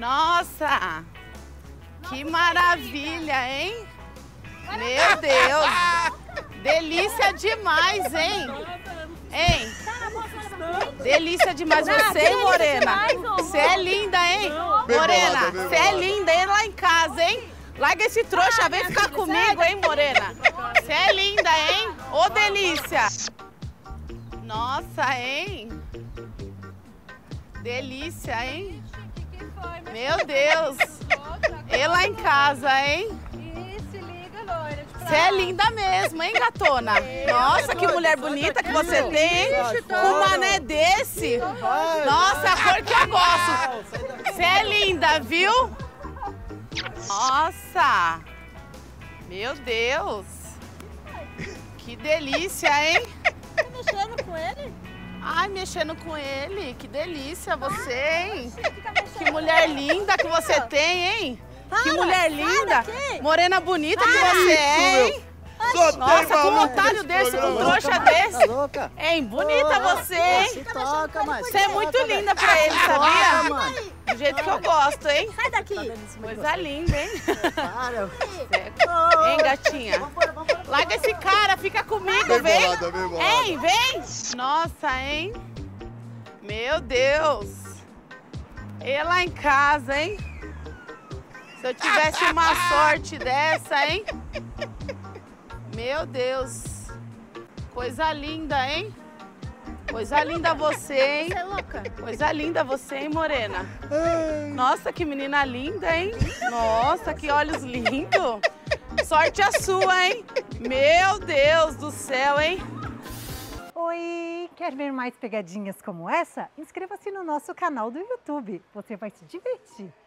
Nossa! Que maravilha, hein? Meu Deus! Delícia demais, hein? Hein? Delícia demais você, hein, Morena? Você é linda, hein? Morena, você é linda, hein, lá em casa, hein? Larga esse trouxa, vem ficar comigo, hein, Morena? Você é linda, hein? Ô, delícia! Nossa, hein? Delícia, hein? Meu Deus! E lá em casa, hein? Você é linda mesmo, hein, gatona? Nossa, que mulher bonita que você tem, hein? Um mané desse. Nossa, a cor que eu gosto. Você é linda, viu? Nossa! Meu Deus! Que delícia, hein? Tá mexendo com ele? Ai, mexendo com ele. Que delícia você, hein? Que mulher linda que você tem, hein? Que mulher linda! Morena bonita que você é, hein? Nossa, com um otário desse, com um trouxa desse. Hein, bonita você, hein? Você é muito linda pra ele, sabia? Do jeito que eu gosto, hein? Sai daqui! Coisa linda, hein? Hein, gatinha? Larga esse cara, fica comigo, vem! Hein, vem! Nossa, hein? Meu Deus! E lá em casa, hein? Se eu tivesse uma sorte dessa, hein? Meu Deus! Coisa linda, hein? Coisa linda você, hein? Você é louca? Coisa linda você, hein, Morena? Nossa, que menina linda, hein? Nossa, que olhos lindos! Sorte a sua, hein? Meu Deus do céu, hein? Oi! Quer ver mais pegadinhas como essa? Inscreva-se no nosso canal do YouTube. Você vai se divertir.